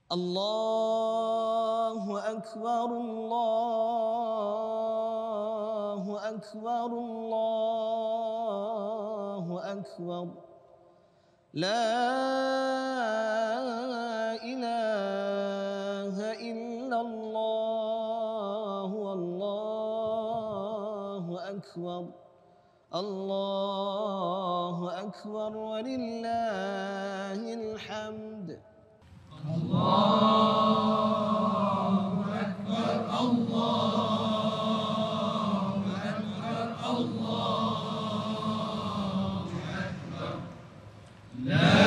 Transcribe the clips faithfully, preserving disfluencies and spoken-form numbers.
الله أكبر الله أكبر الله أكبر لا إله إلا الله والله أكبر الله أكبر ولله الحمد. الله أكبر الله أكبر الله أكبر لا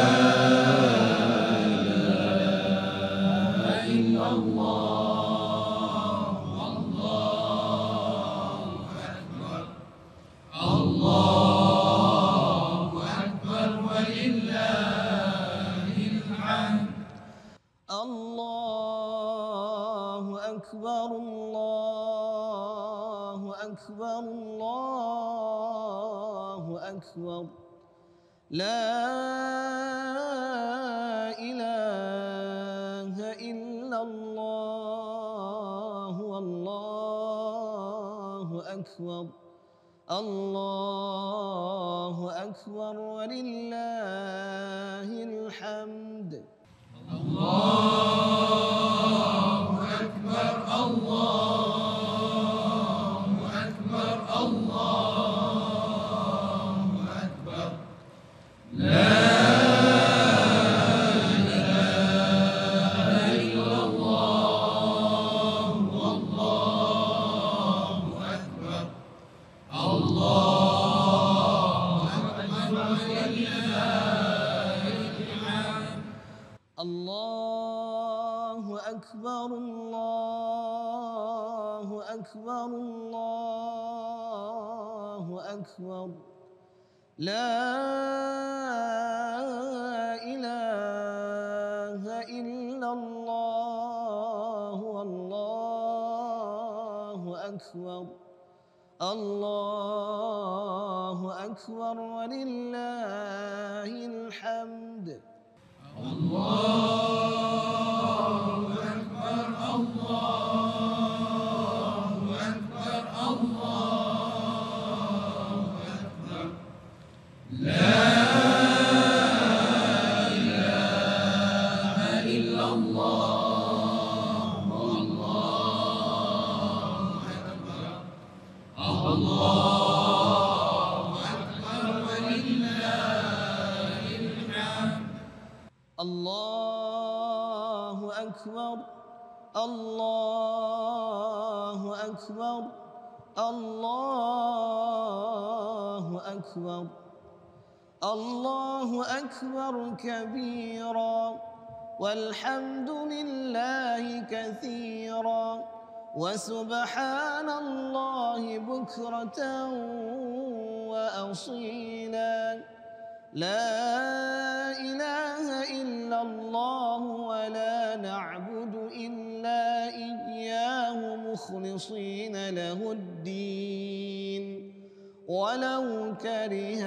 إله إلا الله والله أكبر الله أكبر ولله الحمد. الله أكبر الله أكبر الله أكبر لا إله إلا الله والله أكبر الله أكبر ولله الحمد. الله أكبر الله أكبر الله أكبر لا إله إلا الله والله أكبر الله أكبر ولله الحمد. الله أكبر الله أكبر الله أكبر لا إله إلا الله والله أكبر الله أكبر ولله الحمد. الله أكبر الله أكبر الله أكبر لا إله إلا الله والله أكبر الله أكبر ولله الحمد. الله أكبر الله أكبر الله أكبر الله أكبر كبيرا والحمد لله كثيرا وسبحان الله بكرة وأصيلا لا إله إلا الله ولا نعبد إلا إياه مخلصين له الدين ولو كره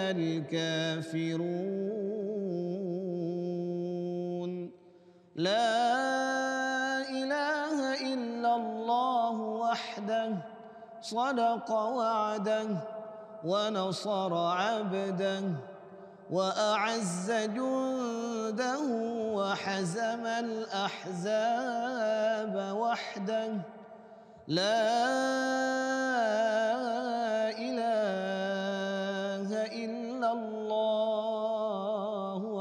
الكافرون لا إله إلا الله وحده صدق وعده ونصر عبده وأعز جنده وحزم الأحزاب وحده لا إله إلا الله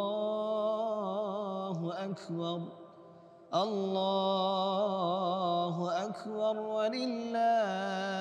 والله أكبر الله أكبر ولله